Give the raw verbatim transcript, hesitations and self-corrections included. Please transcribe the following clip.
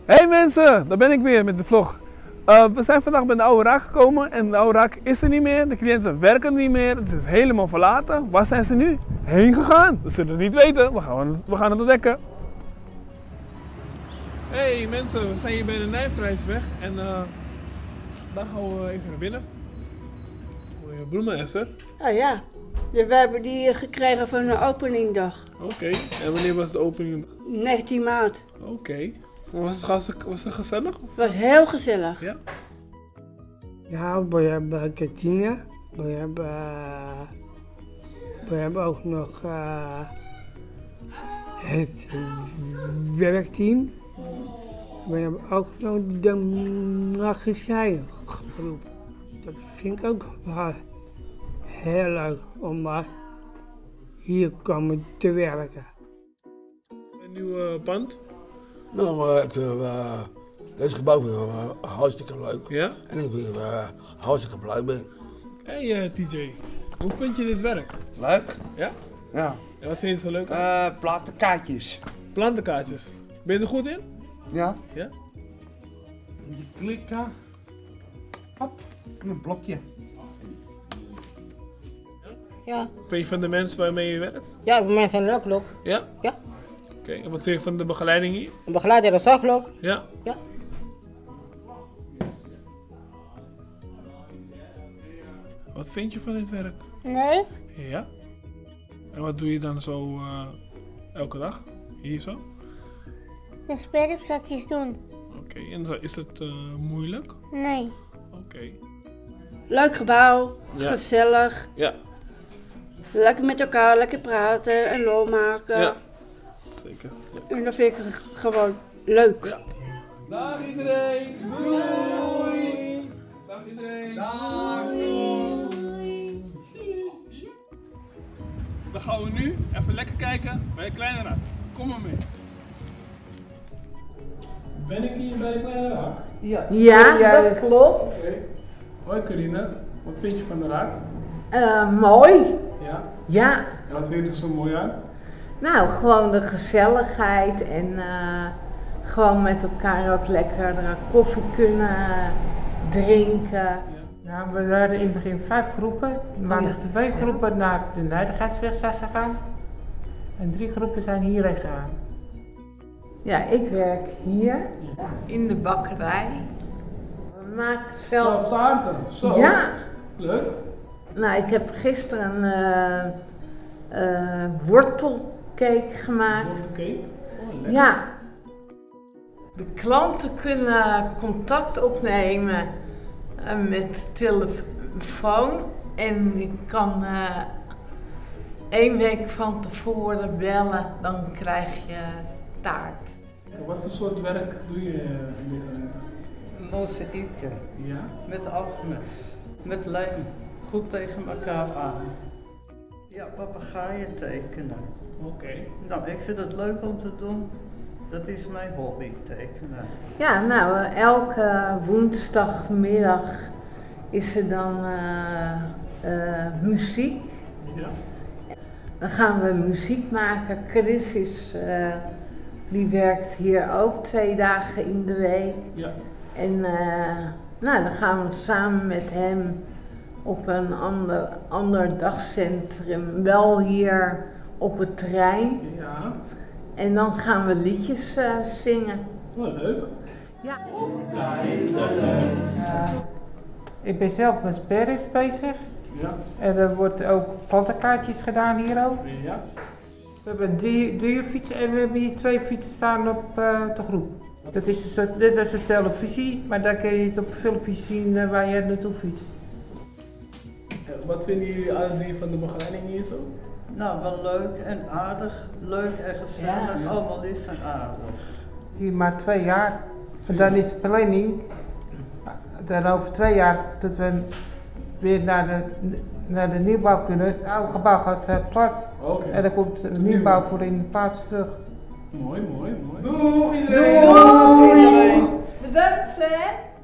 Hey mensen, daar ben ik weer met de vlog. Uh, we zijn vandaag bij de Oude Raak gekomen en de Oude Raak is er niet meer. De cliënten werken niet meer, het is helemaal verlaten. Waar zijn ze nu? Heen gegaan? Dat zullen we niet weten, we gaan, we gaan het ontdekken. Hey mensen, we zijn hier bij de Nijverheidsweg en uh, daar gaan we even naar binnen. Mooie bloemen, Esther. Oh ja, ja, we hebben die gekregen van de openingdag. Oké, okay. En wanneer was de opening? negentien maart. Oké. Okay. Was het, was het gezellig? Het was heel gezellig. Ja? Ja, we hebben kantine. We hebben, we hebben ook nog uh, het werkteam. We hebben ook nog de magazijngroep. Dat vind ik ook wel heel leuk om uh, hier komen te werken. Een nieuw pand? Nou, uh, ik vind uh, deze gebouw vind ik, uh, hartstikke leuk. Ja? En ik vind uh, hartstikke blij ben. Hey uh, T J, hoe vind je dit werk? Leuk. Ja? Ja. En wat vind je zo leuk aan? Uh, platenkaartjes. Plantenkaartjes. Ben je er goed in? Ja. Ja? Je klikken. Hop. En een blokje. Ja. Vind je van de mensen waarmee je werkt? Ja, de mensen zijn leuk, leuk. Ja? Ja. Oké, okay. En wat vind je van de begeleiding hier? De begeleider is ook leuk. Ja? Ja. Wat vind je van dit werk? Nee. Ja? En wat doe je dan zo uh, elke dag? Hier zo? De sperripzakjes doen. Oké, okay. En is het uh, moeilijk? Nee. Oké. Okay. Leuk gebouw, Ja. gezellig. Ja. Lekker met elkaar, lekker praten en lol maken. Ja. Zeker. Ja. En dat vind ik gewoon leuk. Ja. Dag iedereen! Doei! Dag iedereen! Dag! Dan gaan we nu even lekker kijken bij de Kleine Raak. Kom maar mee. Ben ik hier bij de Kleine Raak? Ja, ja, ja dat dus... klopt. Oké. Okay. Hoi Carina, wat vind je van de Raak? Uh, mooi. Ja? Ja. En wat vind je er zo mooi aan? Nou, gewoon de gezelligheid en uh, gewoon met elkaar ook lekker uh, koffie kunnen drinken. Ja. Nou, we hadden in het begin vijf groepen. Er waren ja. twee groepen naar de Nijdigheidsweg zijn gegaan. En drie groepen zijn hierheen gegaan. Ja, ik werk hier in de bakkerij. We maken zelf... Zelf taarten? Zo? Ja. Leuk. Nou, ik heb gisteren een uh, uh, wortelcake gemaakt. Wortelcake? Oh, lekker. Ja. De klanten kunnen contact opnemen uh, met telefoon en ik kan uh, één week van tevoren bellen, dan krijg je taart. Wat voor soort werk doe je in deze ruimte? Mozaïeken. Ja? Met afmes, met lijm, goed tegen elkaar aan. Ja, papegaaien tekenen. Oké. Okay. Nou, ik vind het leuk om te doen. Dat is mijn hobby, tekenen. Ja, nou, uh, elke woensdagmiddag is er dan uh, uh, muziek. Ja. Dan gaan we muziek maken. Chris is, uh, die werkt hier ook twee dagen in de week. Ja. En uh, nou, dan gaan we samen met hem op een ander, ander dagcentrum, wel hier op het terrein. Ja. En dan gaan we liedjes uh, zingen. Oh, leuk. Ja. Uh, ik ben zelf met sperrif bezig. Ja. En er wordt ook plantenkaartjes gedaan hier ook. Ja. We hebben drie, drie fietsen en we hebben hier twee fietsen staan op uh, de groep. Dat is een soort, dit is een televisie, maar daar kun je het op filmpjes zien uh, waar je naartoe fietst. Wat vinden jullie aanzien van de begeleiding hier zo? Nou, wel leuk en aardig. Leuk en gezellig, ja. Allemaal lief en aardig. Zie je maar twee jaar. En dan is de planning, dan over twee jaar, dat we weer naar de, naar de nieuwbouw kunnen. Het oude gebouw gaat uh, plat. Okay. En dan komt de nieuwbouw voor in de plaats terug. Mooi, mooi, mooi. Doei iedereen! Doei! Doei. Bedankt hè!